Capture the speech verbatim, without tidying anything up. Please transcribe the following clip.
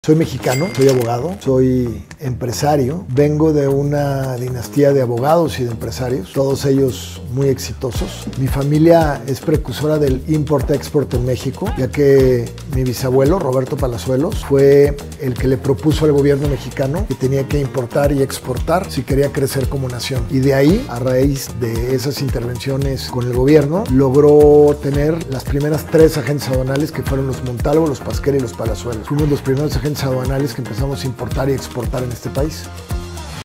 Soy mexicano, soy abogado, soy empresario, vengo de una dinastía de abogados y de empresarios, todos ellos muy exitosos. Mi familia es precursora del import-export en México, ya que mi bisabuelo, Roberto Palazuelos, fue el que le propuso al gobierno mexicano que tenía que importar y exportar si quería crecer como nación. Y de ahí, a raíz de esas intervenciones con el gobierno, logró tener las primeras tres agentes aduanales que fueron los Montalvo, los Pasquer y los Palazuelos. Fuimos los primeros agentes aduanales que empezamos a importar y exportar en este país.